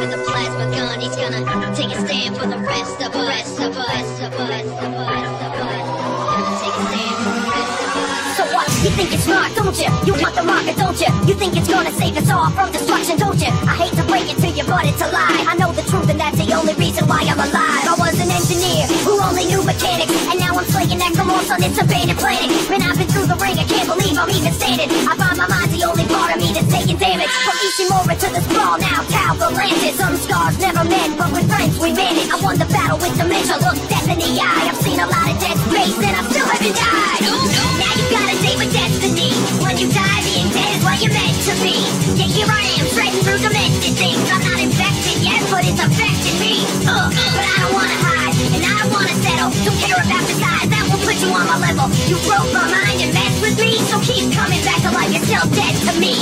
with a plasma gun. He's gonna take a stand for the rest of us. Take a stand for the rest of us. So what? You think it's smart, don't you? You want the market, don't you? You think it's gonna save us all from destruction, don't you? I hate to break it to you, but it's a lie. I know the truth and that's the only reason why I'm alive. I was an engineer who only knew mechanics, and now I'm slaying necromorphs on this abandoned planet. Man, I've been through the ring, I can't believe I'm even standing. I find my mind's the only part of me that's taking damage. From Ishimura to the sprawl, now Tau Atlantis. Some scars never met, but with friends we managed. I won the battle with dementia, look death in the eye. I've seen a lot of dead space and I still haven't died. Now you got a date with destiny. When you die, being dead is what you're meant to be. Yeah, here I am, shredding through demented things. I'm not infected yet, but it's affecting me. But I don't wanna hide, and I don't wanna settle. Don't care about the size, that will put you on my level. You broke my mind and messed with me, so keep coming back to life, you're still dead to me.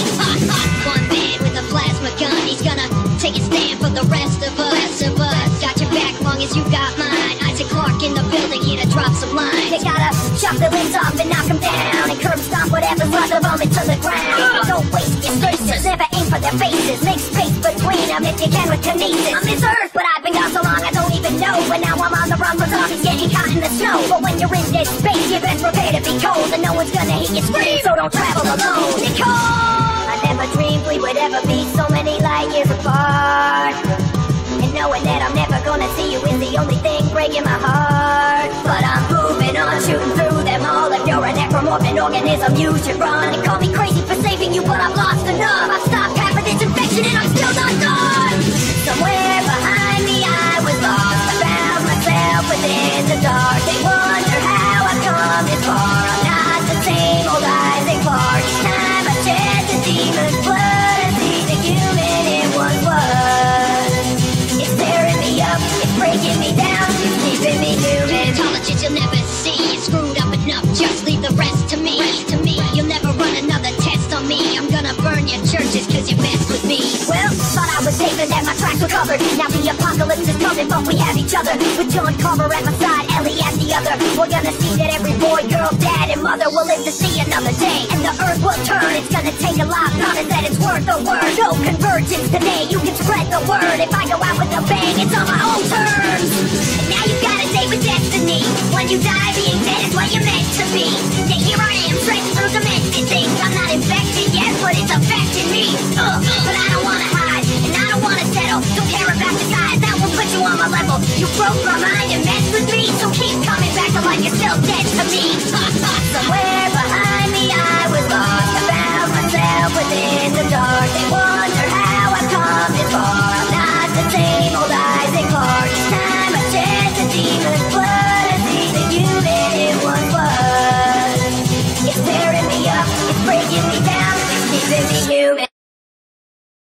One man with a plasma gun, he's gonna take a stand for the rest of us. Got your back long as you got mine. Isaac Clarke in the building, here to drop some lines. They gotta chop their limbs off and knock them down, and curb stomp whatever's left of them into the ground. Don't waste your spaces, never aim for their faces. Make space between them if you can with kinesis. On this earth, but I've been gone so long I don't even know. But now I'm on the run for zombies getting caught in the snow. But when you're in this space, you best prepare to be cold, and no one's gonna hear you scream, so don't travel alone. Nicole! I never dreamed we would ever be so many light years apart. And knowing that I'm never gonna see you is the only thing breaking my heart. But I'm moving on, shooting through them all. If you're a necromorphic organism, you should run. And call me crazy for saving you, but I've lost enough. I've stopped half of this infection and I'm still not done. Somewhere behind me I was lost. I found myself within the dark. They wonder how I've come this far. I'm not the same old Isaac Clarke. Each time I shed the demon's blood, I see the human it once was. It's tearing me up, it's breaking me down, it's keeping me human. Intelligence you'll never see, you're screwed up enough, just leave the rest to me. You'll never run another test on me. I'm gonna burn your churches cause you messed with me. Well, thought I was safe and that my tracks were covered. Now the apocalypse is coming, but we have each other. With John Carver at my side, Ellie at the other. We're gonna see that every boy, girl, dad, and mother will live to see another day. And the earth will turn, it's gonna take a lot. Promise that it's worth the word. No convergence today, you can spread the word. If I go out with a bang, it's on my own terms. And now you got a date with destiny. When you die, being dead is what you're meant to be. Yeah, here I am, shredding through demented things. I'm not infected yet, but it's affecting me. But I don't wanna hide, and I don't wanna settle. Don't care about the size, that will put you on my level. You broke my mind and messed with me, so keep coming back to life, you're still dead to me. Somewhere behind me I was lost. I found myself within the dark. They wonder how I've come this far. I'm not the same old Isaac Clarke. Each time I shed the demon's blood, I see the human it once was. It's tearing me up, it's breaking me down, it's keeping me human.